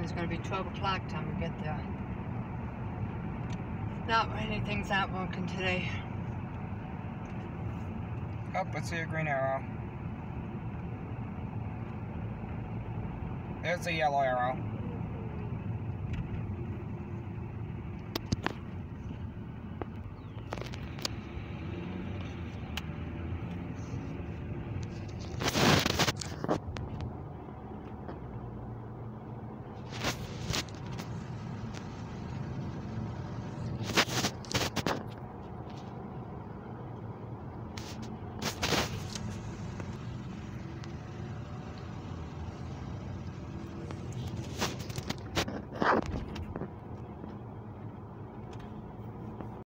it's going to be 12 o'clock time we get there. Not anything's not working today. Oh, let's see a green arrow. There's a yellow arrow.